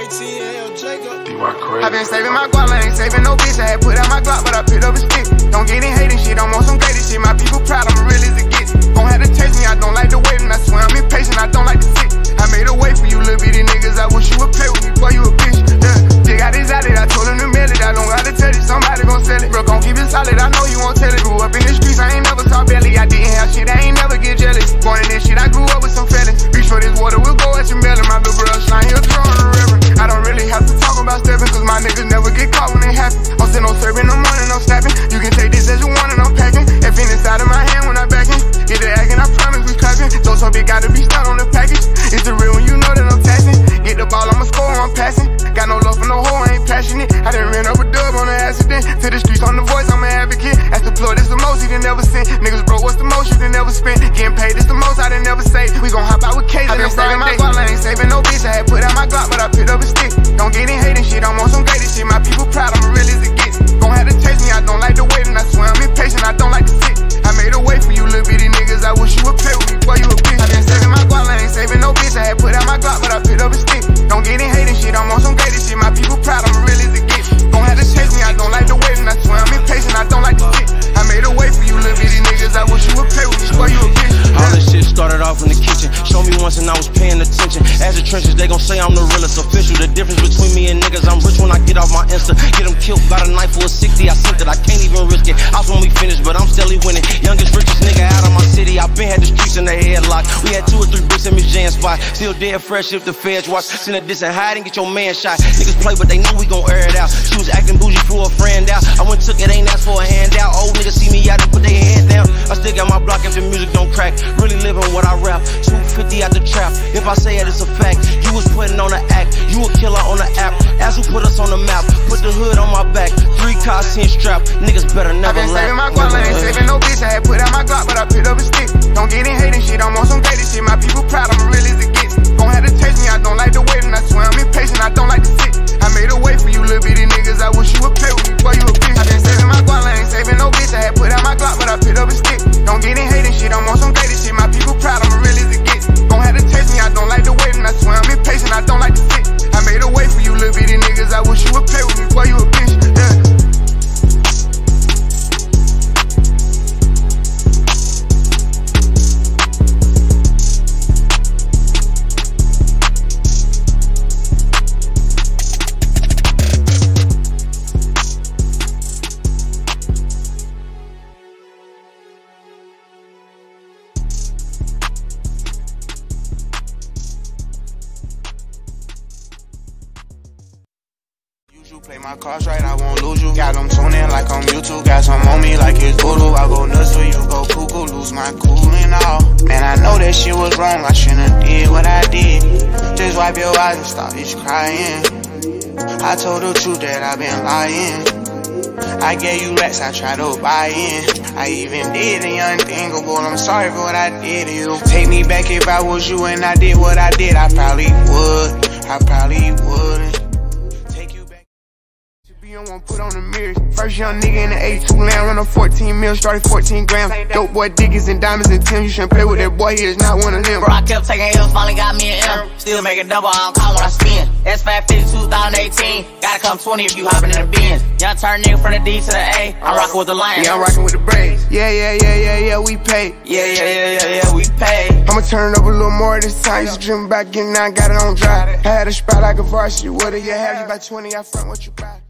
ATL Jacob. I been saving my guala, ain't saving no bitch. I had put out my Glock, but I picked up a stick. Don't get in hating shit, I'm on some greatest shit. My people proud, I'm real as it gets. Gon' have to taste me, I don't like the wait, and I swear I'm impatient, I don't like to sit. I made a way for you little bitty niggas, I wish you would play with me, boy, you a bitch. Dig out his outlet, I told him to mail it, I don't gotta tell it, somebody gon' sell it. Bro, gon' keep it solid, I know you won't tell it. Grew up in the streets, I ain't never saw belly. I didn't have shit, I ain't never get jealous. Born in this shit, I grew up with some felons. Reach for this water, we'll go at your melon. My little bro slime, he'll throw on the reverend. I don't really have to talk about stepping, cause my niggas never get caught when it happen. I'm still no serving, no morning, no snapping. You can take this as you want and I'm packing. F in inside of my hand when I backing. Get the acting, I promise we clapping. Those hope it gotta be stuck on the package. It's the real when you know that I'm taxing. Get the ball, I'ma score, I'm passing. Got no love for no hoe, I ain't passionate. I done ran up a dub on an accident. To the streets on the voice, I'm an advocate. That's the plug, this the most you done never seen. Niggas broke, what's the most you done never spent? Getting paid, this the most I done never saved. We gon' hop out with Krazy. I been saving my guala, ain't saving no bitch. I had put out my Glock, but I picked up a stick. Don't get in hating shit, I'm on some greatest shit. My people proud, I'm real as it gets. Gon' have to taste me, I don't like the wait, and I swear I'm impatient, I don't like to sit. I made a way for you little bitty niggas, I wish you would play with me, boy, you a bitch. I been saving my guala, ain't saving no bitch. I had put out my Glock, but I picked up a stick. Don't get in hating shit, I'm on some greatest shit. My people proud, I'm real as it gets. Gon' have to taste me, I don't like the wait, and I swear I'm impatient, I don't like to sit. I made a way for you little bitty niggas, I wish you would play with me, boy, you a bitch. All this shit started off in the kitchen. Show me once and I was paying attention. As the trenches, they gon' say I'm the realest official. The difference between me and niggas, I'm rich when I get off my Insta. Get them killed, got a knife for a 60, I sent it, I can't even risk it. I was when we finished, but I'm steadily winning. Youngest, richest nigga out of my city. I been had the streets in the headlock. We had 2 or 3 bricks in Miss Jan's spot. Still dead fresh if the feds watch. Send a diss and hide and get your man shot. Niggas play, but they know we gon' air it out. She was acting bougie, flew a friend out. I went took it, ain't asked for a handout. Old niggas see me out and put their head down. I still got my block if the music don't crack. Really living what I rap. 250 out the trap. If I say it, it's a fact. You was putting on the act. You a killer on the app. Ask who put us on the map. Put the hood on my back. 3 cars, 10 strap. Niggas better never laugh. I been saving my guala, ain't saving no bitch. I had put out my Glock, but I picked up a stick. Don't get in hating shit, I'm on some greatest shit. My people proud, I'm real as it gets. Gon' have to taste me, I don't like the wait, and I swear I'm impatient, I don't like to sit. I made a way for you little bitty niggas, I wish you would play with me, boy, you a bitch. I been saving my guala, ain't saving no bitch. I had put out my Glock, but I picked up a stick. Don't get in hating shit, I'm on some greatest shit. My people proud, I'm real as it gets. Gon' have to taste me, I don't like the wait, and I swear I'm impatient, I don't like to sit. I made a way for you little bitty niggas, I wish you would play with me, boy, you a bitch. Yeah. Play my cards right, I won't lose you. Got them tuning like on YouTube. Got some on me like it's voodoo. I go nuts for you, go cuckoo. Lose my cool and all. Man, I know that shit was wrong. I shouldn't did what I did. Just wipe your eyes and stop this crying. I told the truth that I've been lying. I gave you racks, I tried to buy in. I even did the unthinkable. I'm sorry for what I did to you. Take me back if I was you and I did what I did. I probably would. I probably wouldn't. You don't want to put on the mirrors. First young nigga in the A2 land, run up 14 mil, started 14 grams. Dope boy diggies and diamonds and Tim. You shouldn't play with that boy, he is not one of them. Bro, I kept taking L's, finally got me an M. Still making double, I don't call when I spin. S550 2018, gotta come 20 if you hopping in the Benz. Young turn nigga from the D to the A, I'm rocking with the Lions. Yeah, I'm rocking with the Braves. Yeah, we pay. Yeah, we pay. I'ma turn it up a little more this time. Used to dream about getting out, got it on dry. I had a spot like a varsity, what do you have? You by 20, I front what you buy.